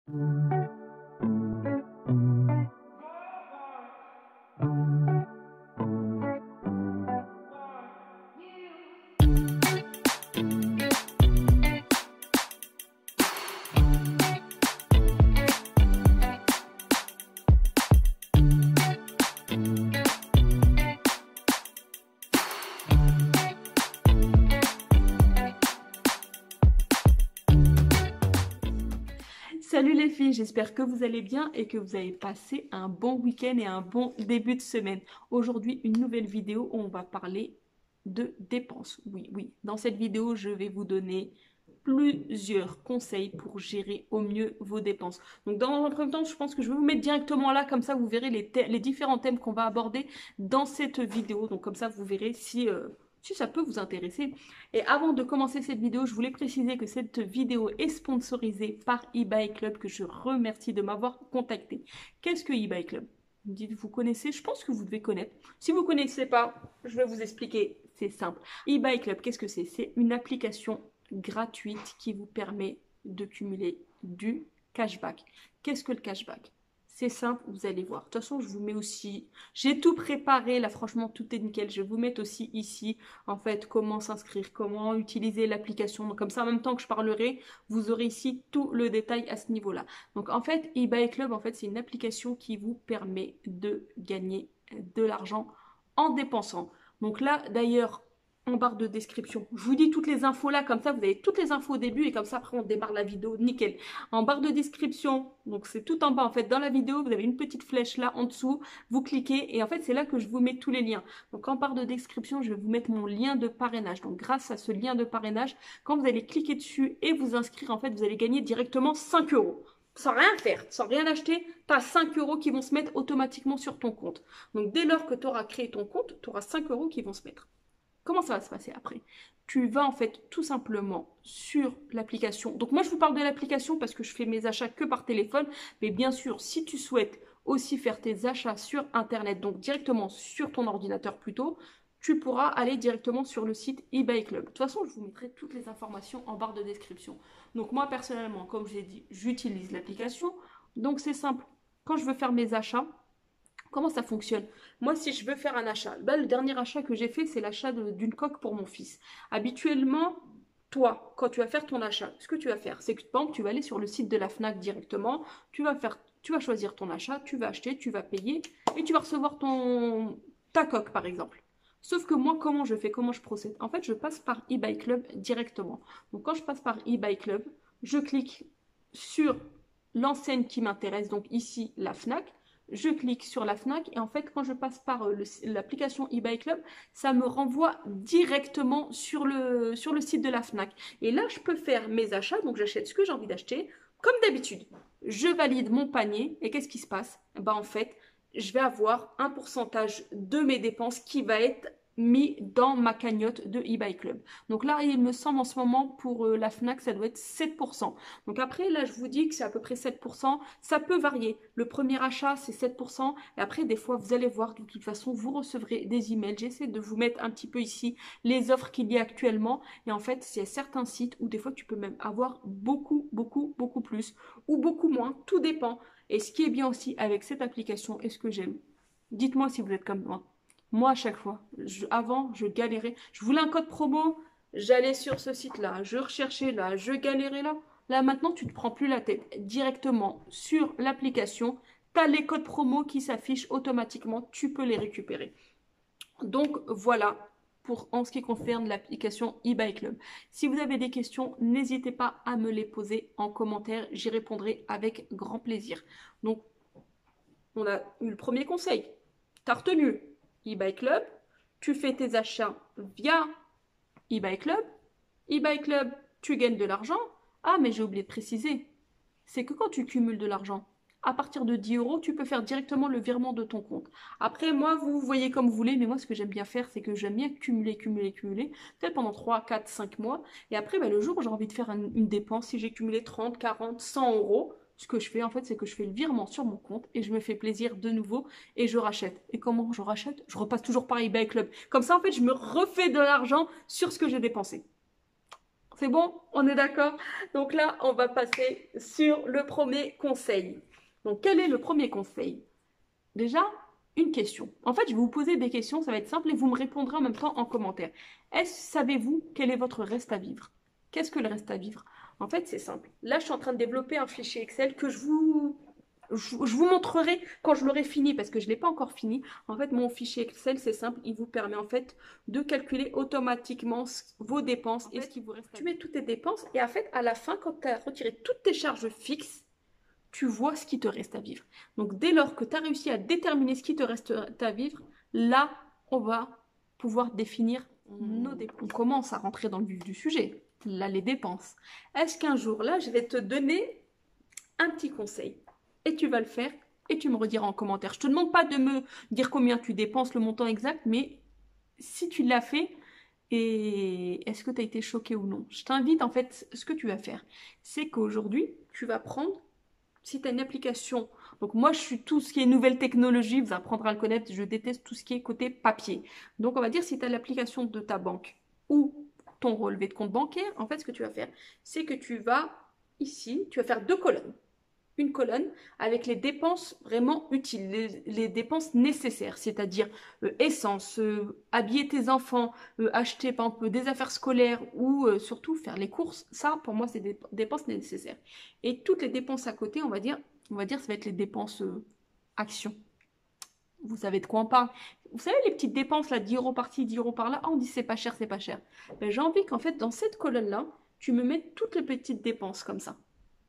Salut les filles, j'espère que vous allez bien et que vous avez passé un bon week-end et un bon début de semaine. Aujourd'hui, une nouvelle vidéo où on va parler de dépenses. Oui, dans cette vidéo, je vais vous donner plusieurs conseils pour gérer au mieux vos dépenses. Donc dans un premier temps, je pense que je vais vous mettre directement là, comme ça vous verrez les différents thèmes qu'on va aborder dans cette vidéo. Donc comme ça, vous verrez si ça peut vous intéresser. Et avant de commencer cette vidéo, je voulais préciser que cette vidéo est sponsorisée par eBay Club, que je remercie de m'avoir contacté. Qu'est-ce que eBay Club? Vous me dites, vous connaissez? Je pense que vous devez connaître. Si vous ne connaissez pas, je vais vous expliquer. C'est simple. eBay Club, qu'est-ce que c'est? C'est une application gratuite qui vous permet de cumuler du cashback. Qu'est-ce que le cashback? C'est simple, vous allez voir. De toute façon, je vous mets aussi... J'ai tout préparé, là, franchement, tout est nickel. Je vais vous mettre aussi ici, en fait, comment s'inscrire, comment utiliser l'application. Donc, comme ça, en même temps que je parlerai, vous aurez ici tout le détail à ce niveau-là. Donc, en fait, eBay Club, en fait, c'est une application qui vous permet de gagner de l'argent en dépensant. Donc là, d'ailleurs, en barre de description, je vous dis toutes les infos là, comme ça, vous avez toutes les infos au début et comme ça, après, on démarre la vidéo, nickel. En barre de description, donc c'est tout en bas, en fait, dans la vidéo, vous avez une petite flèche là en dessous, vous cliquez et en fait, c'est là que je vous mets tous les liens. Donc, en barre de description, je vais vous mettre mon lien de parrainage. Donc, grâce à ce lien de parrainage, quand vous allez cliquer dessus et vous inscrire, en fait, vous allez gagner directement 5 €. Sans rien faire, sans rien acheter, tu as 5 € qui vont se mettre automatiquement sur ton compte. Donc, dès lors que tu auras créé ton compte, tu auras 5 € qui vont se mettre. Comment ça va se passer après? Tu vas en fait tout simplement sur l'application. Donc moi je vous parle de l'application parce que je fais mes achats que par téléphone. Mais bien sûr, si tu souhaites aussi faire tes achats sur Internet, donc directement sur ton ordinateur plutôt, tu pourras aller directement sur le site eBay Club. De toute façon, je vous mettrai toutes les informations en barre de description. Donc moi personnellement, comme je l'ai dit, j'utilise l'application. Donc c'est simple. Quand je veux faire mes achats, comment ça fonctionne? Moi, si je veux faire un achat, le dernier achat que j'ai fait, c'est l'achat d'une coque pour mon fils. Habituellement, toi, quand tu vas faire ton achat, ce que tu vas faire, c'est que par exemple, tu vas aller sur le site de la Fnac directement, tu vas choisir ton achat, tu vas acheter, tu vas payer et tu vas recevoir ta coque, par exemple. Sauf que moi, comment je fais, comment je procède? En fait, je passe par eBay Club directement. Donc, quand je passe par eBay Club, je clique sur l'enseigne qui m'intéresse, donc ici, la Fnac. Je clique sur la Fnac et en fait quand je passe par l'application eBay Club, ça me renvoie directement sur le site de la Fnac. Et là je peux faire mes achats, donc j'achète ce que j'ai envie d'acheter. Comme d'habitude, je valide mon panier et qu'est-ce qui se passe? En fait, je vais avoir un pourcentage de mes dépenses qui va être mis dans ma cagnotte de eBay Club. Donc là, il me semble en ce moment pour la Fnac, ça doit être 7%. Donc après, là, je vous dis que c'est à peu près 7%. Ça peut varier. Le premier achat, c'est 7%. Et après, des fois, vous allez voir, de toute façon, vous recevrez des emails. J'essaie de vous mettre un petit peu ici les offres qu'il y a actuellement. Et en fait, il y a certains sites où des fois, tu peux même avoir beaucoup plus ou beaucoup moins. Tout dépend. Et ce qui est bien aussi avec cette application et ce que j'aime, dites-moi si vous êtes comme moi. Moi, à chaque fois, avant, je galérais. Je voulais un code promo, j'allais sur ce site-là, je recherchais là, je galérais là. Là, maintenant, tu ne te prends plus la tête. Directement sur l'application, tu as les codes promo qui s'affichent automatiquement, tu peux les récupérer. Donc, voilà pour en ce qui concerne l'application eBay Club. Si vous avez des questions, n'hésitez pas à me les poser en commentaire, j'y répondrai avec grand plaisir. Donc, on a eu le premier conseil. Tu as retenu eBay Club, tu fais tes achats via eBay Club. eBay Club, tu gagnes de l'argent. Ah, mais j'ai oublié de préciser, c'est que quand tu cumules de l'argent, à partir de 10 €, tu peux faire directement le virement de ton compte. Après, moi, vous voyez comme vous voulez, mais moi, ce que j'aime bien faire, c'est que j'aime bien cumuler, peut-être pendant 3, 4, 5 mois. Et après, le jour où j'ai envie de faire une dépense, si j'ai cumulé 30, 40, 100 €, ce que je fais, en fait, c'est que je fais le virement sur mon compte et je me fais plaisir de nouveau et je rachète. Et comment je rachète? Je repasse toujours par eBay Club. Comme ça, en fait, je me refais de l'argent sur ce que j'ai dépensé. C'est bon? On est d'accord? Donc là, on va passer sur le premier conseil. Donc, quel est le premier conseil? Déjà, une question. En fait, je vais vous poser des questions, ça va être simple et vous me répondrez en même temps en commentaire. Savez-vous quel est votre reste à vivre? Qu'est-ce que le reste à vivre? En fait, c'est simple. Là, je suis en train de développer un fichier Excel que je vous montrerai quand je l'aurai fini parce que je ne l'ai pas encore fini. En fait, mon fichier Excel, c'est simple. Il vous permet en fait de calculer automatiquement vos dépenses et ce qui vous reste. Tu mets toutes tes dépenses et en fait, à la fin, quand tu as retiré toutes tes charges fixes, tu vois ce qui te reste à vivre. Donc, dès lors que tu as réussi à déterminer ce qui te reste à vivre, là, on va pouvoir définir nos dépenses. On commence à rentrer dans le vif du sujet. Là, les dépenses. Est-ce qu'un jour, là, je vais te donner un petit conseil et tu vas le faire et tu me rediras en commentaire. Je ne te demande pas de me dire combien tu dépenses, le montant exact, mais si tu l'as fait, et est-ce que tu as été choqué ou non? Je t'invite, en fait, ce que tu vas faire, c'est qu'aujourd'hui, tu vas prendre, si tu as une application, donc moi je suis tout ce qui est nouvelle technologie, vous apprendrez à le connaître, je déteste tout ce qui est côté papier. Donc on va dire si tu as l'application de ta banque ou ton relevé de compte bancaire, en fait ce que tu vas faire, c'est que tu vas ici, tu vas faire deux colonnes. Une colonne avec les dépenses vraiment utiles, les dépenses nécessaires, c'est-à-dire essence, habiller tes enfants, acheter par exemple des affaires scolaires ou surtout faire les courses. Ça, pour moi, c'est des dépenses nécessaires. Et toutes les dépenses à côté, on va dire, ça va être les dépenses actions. Vous savez de quoi on parle. Vous savez, les petites dépenses, là, 10 euros par-ci, 10 euros par-là. Ah, on dit c'est pas cher, c'est pas cher. Ben, j'ai envie qu'en fait, dans cette colonne-là, tu me mettes toutes les petites dépenses comme ça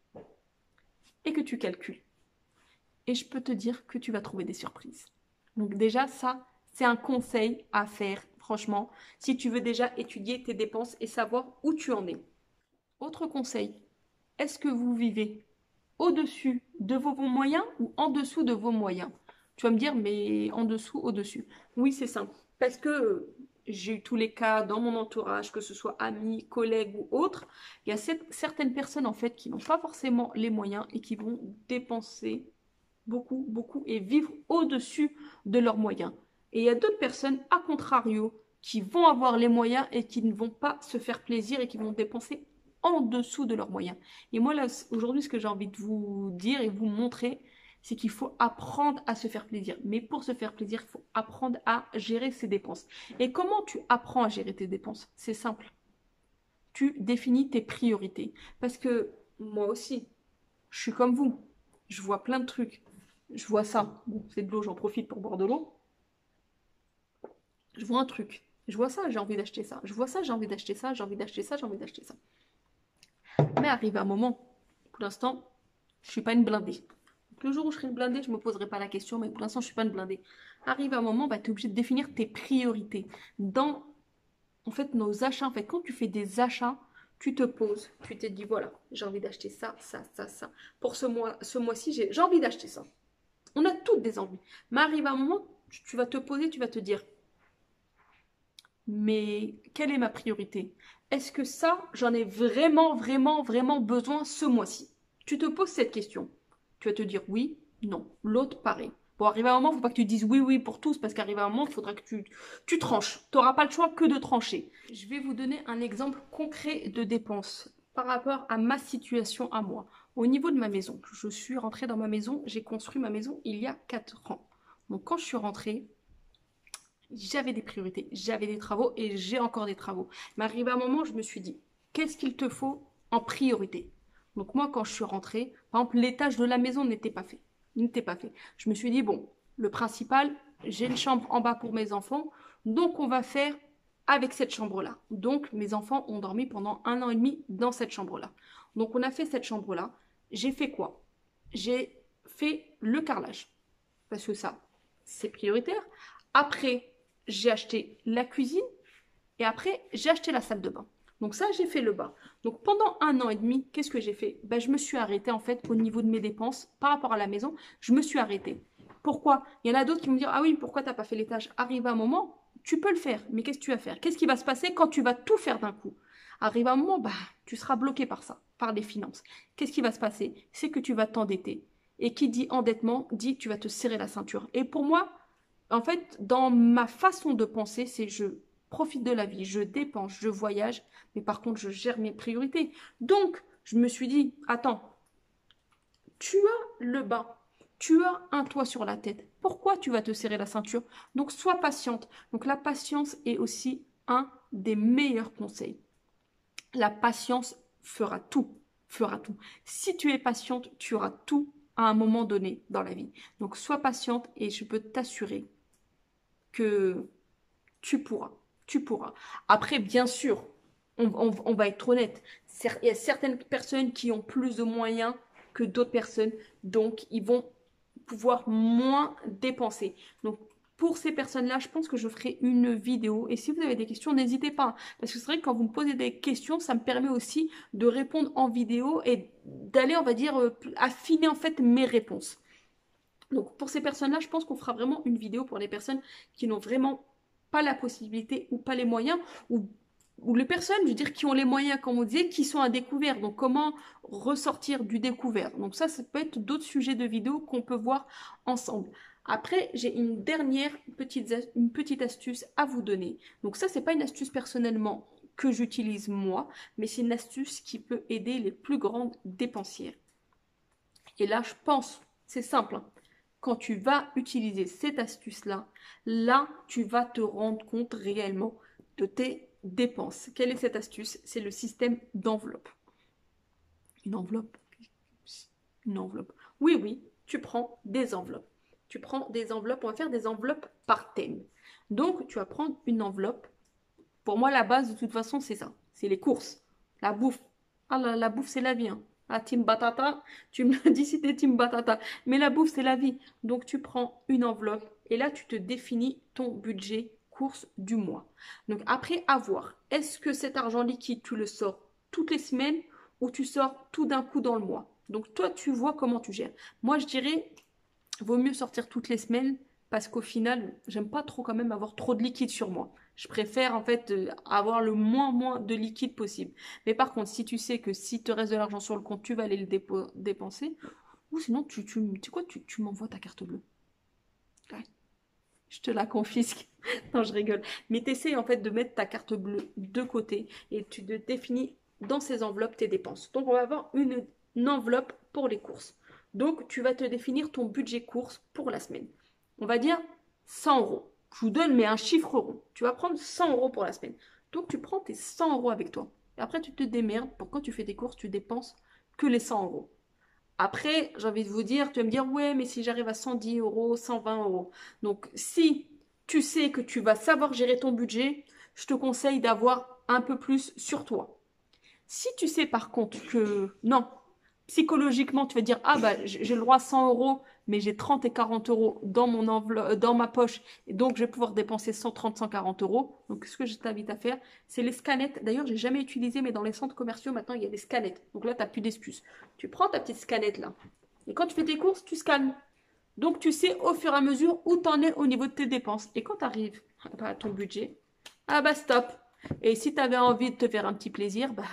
et que tu calcules. Et je peux te dire que tu vas trouver des surprises. Donc déjà, ça, c'est un conseil à faire, franchement, si tu veux déjà étudier tes dépenses et savoir où tu en es. Autre conseil, est-ce que vous vivez au-dessus de vos moyens ou en dessous de vos moyens? Tu vas me dire, mais en dessous, au-dessus. Oui, c'est simple. Parce que j'ai eu tous les cas dans mon entourage, que ce soit amis, collègues ou autres. Il y a certaines personnes, en fait, qui n'ont pas forcément les moyens et qui vont dépenser beaucoup, beaucoup et vivre au-dessus de leurs moyens. Et il y a d'autres personnes, à contrario, qui vont avoir les moyens et qui ne vont pas se faire plaisir et qui vont dépenser en dessous de leurs moyens. Et moi, là, aujourd'hui, ce que j'ai envie de vous dire et vous montrer, c'est qu'il faut apprendre à se faire plaisir. Mais pour se faire plaisir, il faut apprendre à gérer ses dépenses. Et comment tu apprends à gérer tes dépenses? C'est simple. Tu définis tes priorités. Parce que moi aussi, je suis comme vous. Je vois plein de trucs. Je vois ça. Bon, c'est de l'eau, j'en profite pour boire de l'eau. Je vois un truc. Je vois ça, j'ai envie d'acheter ça. Je vois ça, j'ai envie d'acheter ça, j'ai envie d'acheter ça, j'ai envie d'acheter ça. Mais arrive un moment, pour l'instant, je ne suis pas une blindée. Donc, le jour où je serai une blindée, je ne me poserai pas la question, mais pour l'instant, je ne suis pas une blindée. Arrive un moment, bah, tu es obligé de définir tes priorités. Dans, en fait, nos achats, en fait, quand tu fais des achats, tu te poses, tu te dis, voilà, j'ai envie d'acheter ça, ça, ça, ça. Pour ce mois-ci, j'ai envie d'acheter ça. On a toutes des envies. Mais arrive un moment, tu vas te poser, tu vas te dire, mais quelle est ma priorité? Est-ce que ça, j'en ai vraiment, vraiment, vraiment besoin ce mois-ci? Tu te poses cette question. Tu vas te dire oui, non. L'autre, pareil. Bon, arrivé à un moment, il ne faut pas que tu dises oui, oui pour tous, parce qu'arrivé à un moment, il faudra que tu tranches. Tu n'auras pas le choix que de trancher. Je vais vous donner un exemple concret de dépenses par rapport à ma situation à moi. Au niveau de ma maison, je suis rentrée dans ma maison, j'ai construit ma maison il y a 4 ans. Donc quand je suis rentrée, j'avais des priorités, j'avais des travaux et j'ai encore des travaux. Mais arrivé à un moment, je me suis dit, qu'est-ce qu'il te faut en priorité? Donc moi, quand je suis rentrée, par exemple, l'étage de la maison n'était pas fait. N'était pas fait. Je me suis dit, bon, le principal, j'ai une chambre en bas pour mes enfants, donc on va faire avec cette chambre-là. Donc mes enfants ont dormi pendant 1 an et demi dans cette chambre-là. Donc on a fait cette chambre-là. J'ai fait quoi? J'ai fait le carrelage. Parce que ça, c'est prioritaire. Après, j'ai acheté la cuisine et après, j'ai acheté la salle de bain. Donc ça, j'ai fait le bas. Donc pendant 1 an et demi, qu'est-ce que j'ai fait? Ben, je me suis arrêtée en fait au niveau de mes dépenses par rapport à la maison. Je me suis arrêtée. Pourquoi? Il y en a d'autres qui vont me dire, ah oui, pourquoi tu n'as pas fait l'étage? Arrive un moment, tu peux le faire, mais qu'est-ce que tu vas faire? Qu'est-ce qui va se passer quand tu vas tout faire d'un coup? Arrive un moment, bah, tu seras bloqué par ça, par les finances. Qu'est-ce qui va se passer? C'est que tu vas t'endetter. Et qui dit endettement, dit tu vas te serrer la ceinture. Et pour moi, en fait, dans ma façon de penser, c'est profite de la vie, je dépense, je voyage, mais par contre, je gère mes priorités. Donc, je me suis dit, attends, tu as le bain, tu as un toit sur la tête. Pourquoi tu vas te serrer la ceinture? Donc, sois patiente. Donc, la patience est aussi un des meilleurs conseils. La patience fera tout, fera tout. Si tu es patiente, tu auras tout à un moment donné dans la vie. Donc, sois patiente et je peux t'assurer que tu pourras. Tu pourras. Après, bien sûr, on va être honnête. Il y a certaines personnes qui ont plus de moyens que d'autres personnes. Donc, ils vont pouvoir moins dépenser. Donc, pour ces personnes-là, je pense que je ferai une vidéo. Et si vous avez des questions, n'hésitez pas. Parce que c'est vrai que quand vous me posez des questions, ça me permet aussi de répondre en vidéo et d'aller, on va dire, affiner en fait mes réponses. Donc pour ces personnes-là, je pense qu'on fera vraiment une vidéo pour les personnes qui n'ont vraiment pas la possibilité ou pas les moyens ou les personnes, je veux dire, qui ont les moyens, comme on disait, qui sont à découvert. Donc comment ressortir du découvert. Donc ça peut être d'autres sujets de vidéo qu'on peut voir ensemble. Après, j'ai une dernière petite astuce à vous donner. Donc ça, c'est pas une astuce personnellement que j'utilise moi, mais c'est une astuce qui peut aider les plus grandes dépensières. Et là, je pense, c'est simple, hein, quand tu vas utiliser cette astuce-là, là, tu vas te rendre compte réellement de tes dépenses. Quelle est cette astuce? C'est le système d'enveloppe. Une enveloppe? Une enveloppe. Oui, oui, tu prends des enveloppes. Tu prends des enveloppes, on va faire des enveloppes par thème. Donc, tu vas prendre une enveloppe. Pour moi, la base, de toute façon, c'est ça. C'est les courses, la bouffe. Ah, la bouffe, c'est la vie, hein. Ah, Team Batata, tu me l'as dit si t'es Team Batata. Mais la bouffe, c'est la vie. Donc, tu prends une enveloppe et là, tu te définis ton budget course du mois. Donc, après, à voir. Est-ce que cet argent liquide, tu le sors toutes les semaines ou tu sors tout d'un coup dans le mois? Donc, toi, tu vois comment tu gères. Moi, je dirais, vaut mieux sortir toutes les semaines parce qu'au final, j'aime pas trop quand même avoir trop de liquide sur moi. Je préfère en fait avoir le moins de liquide possible. Mais par contre, si tu sais que si te reste de l'argent sur le compte, tu vas aller le dépenser, ou sinon tu sais quoi, tu m'envoies ta carte bleue. Ouais, je te la confisque. Non, je rigole. Mais tu essaies en fait de mettre ta carte bleue de côté et tu te définis dans ces enveloppes tes dépenses. Donc on va avoir une enveloppe pour les courses. Donc tu vas te définir ton budget course pour la semaine. On va dire 100 euros. Je vous donne mais un chiffre rond. Tu vas prendre 100 euros pour la semaine. Donc tu prends tes 100 euros avec toi. Et après tu te démerdes pour quand tu fais tes courses, tu dépenses que les 100 euros. Après, j'ai envie de vous dire, tu vas me dire, ouais, mais si j'arrive à 110 euros, 120 euros. Donc, si tu sais que tu vas savoir gérer ton budget, je te conseille d'avoir un peu plus sur toi. Si tu sais par contre que non, psychologiquement, tu vas dire, ah bah j'ai le droit à 100 euros, mais j'ai 30 et 40 euros dans mon enveloppe, dans ma poche, et donc je vais pouvoir dépenser 130, 140 euros. Donc ce que je t'invite à faire, c'est les scanettes. D'ailleurs, j'ai jamais utilisé, mais dans les centres commerciaux, maintenant, il y a des scanettes. Donc là, tu n'as plus d'excuses. Tu prends ta petite scanette là, et quand tu fais tes courses, tu scannes. Donc tu sais au fur et à mesure où tu en es au niveau de tes dépenses. Et quand tu arrives à ton budget, ah bah stop. Et si tu avais envie de te faire un petit plaisir, bah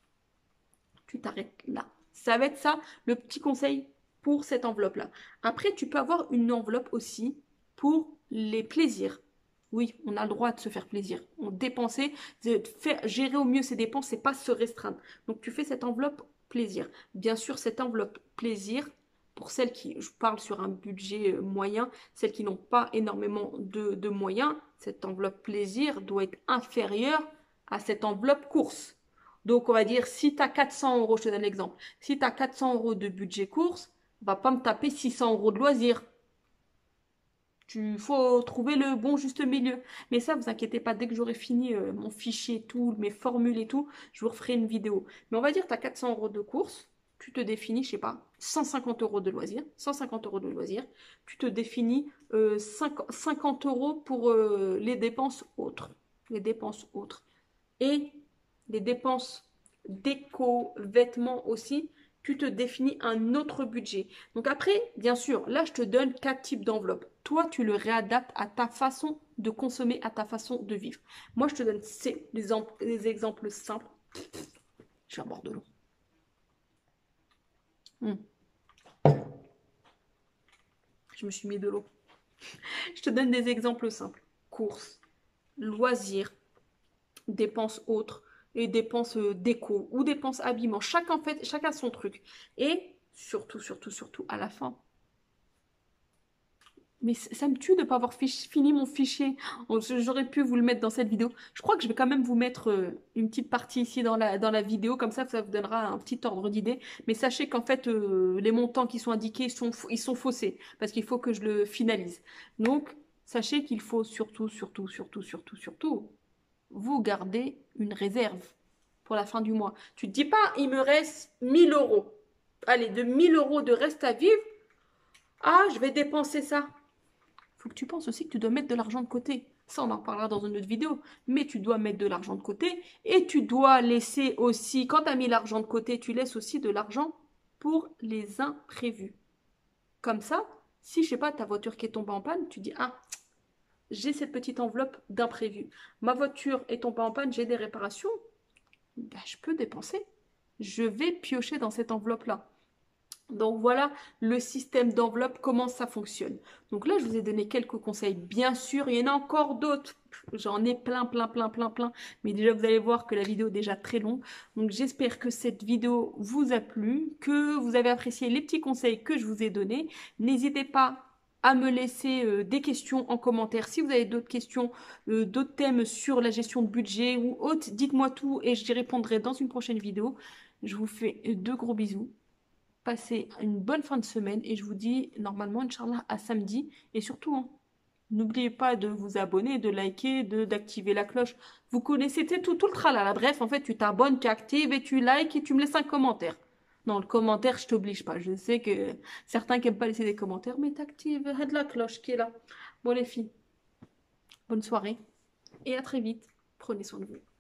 tu t'arrêtes là. Ça va être ça, le petit conseil pour cette enveloppe-là. Après, tu peux avoir une enveloppe aussi pour les plaisirs. Oui, on a le droit de se faire plaisir. On dépenser, de faire gérer au mieux ses dépenses, c'est pas se restreindre. Donc tu fais cette enveloppe plaisir. Bien sûr, cette enveloppe plaisir, pour celles qui, je parle sur un budget moyen, celles qui n'ont pas énormément de moyens, cette enveloppe plaisir doit être inférieure à cette enveloppe course. Donc, on va dire, si tu as 400 euros, je te donne l'exemple, si tu as 400 euros de budget course, va pas me taper 600 euros de loisirs. Il faut trouver le bon juste milieu. Mais ça, vous inquiétez pas, dès que j'aurai fini mon fichier et tout, mes formules et tout, je vous referai une vidéo. Mais on va dire, tu as 400 euros de course, tu te définis, je sais pas, 150 euros de loisirs, 150 euros de loisirs, tu te définis 50 euros pour les dépenses autres. Les dépenses autres. Et les dépenses déco, vêtements aussi, tu te définis un autre budget. Donc après, bien sûr, là, je te donne 4 types d'enveloppes. Toi, tu le réadaptes à ta façon de consommer, à ta façon de vivre. Moi, je te donne les exemples simples. Je vais boire de l'eau. Je me suis mis de l'eau. Je te donne des exemples simples. Courses, loisirs, dépenses autres et dépenses déco ou dépenses habillement. Chacun fait, chacun son truc. Et surtout, surtout, surtout, à la fin. Mais ça me tue de ne pas avoir fini mon fichier. J'aurais pu vous le mettre dans cette vidéo. Je crois que je vais quand même vous mettre une petite partie ici dans la vidéo. Comme ça vous donnera un petit ordre d'idée. Mais sachez qu'en fait, les montants qui sont indiqués, ils sont faussés. Parce qu'il faut que je le finalise. Donc, sachez qu'il faut surtout, surtout, surtout, surtout, surtout, vous garder une réserve pour la fin du mois. Tu te dis pas, il me reste 1000 euros. Allez, de 1000 euros de reste à vivre. Ah, je vais dépenser ça. Faut que tu penses aussi que tu dois mettre de l'argent de côté. Ça, on en reparlera dans une autre vidéo. Mais tu dois mettre de l'argent de côté et tu dois laisser aussi, quand tu as mis l'argent de côté, tu laisses aussi de l'argent pour les imprévus. Comme ça, si, je sais pas, ta voiture qui est tombée en panne, tu dis, ah, j'ai cette petite enveloppe d'imprévu. Ma voiture est tombée en panne, j'ai des réparations. Ben, je peux dépenser. Je vais piocher dans cette enveloppe-là. Donc voilà le système d'enveloppe, comment ça fonctionne. Donc là, je vous ai donné quelques conseils. Bien sûr, il y en a encore d'autres. J'en ai plein, plein, plein, plein, plein. Mais déjà, vous allez voir que la vidéo est déjà très longue. Donc j'espère que cette vidéo vous a plu, que vous avez apprécié les petits conseils que je vous ai donnés. N'hésitez pas à me laisser des questions en commentaire. Si vous avez d'autres questions, d'autres thèmes sur la gestion de budget ou autre, dites-moi tout et j'y répondrai dans une prochaine vidéo. Je vous fais de gros bisous. Passez une bonne fin de semaine et je vous dis normalement, Inch'Allah, à samedi. Et surtout, hein, n'oubliez pas de vous abonner, de liker, d'activer la cloche. Vous connaissez tout le tralala. Bref, en fait, tu t'abonnes, tu actives et tu likes et tu me laisses un commentaire. Non, le commentaire, je t'oblige pas. Je sais que certains qui n'aiment pas laisser des commentaires, mais t'actives la cloche qui est là. Bon, les filles, bonne soirée et à très vite. Prenez soin de vous.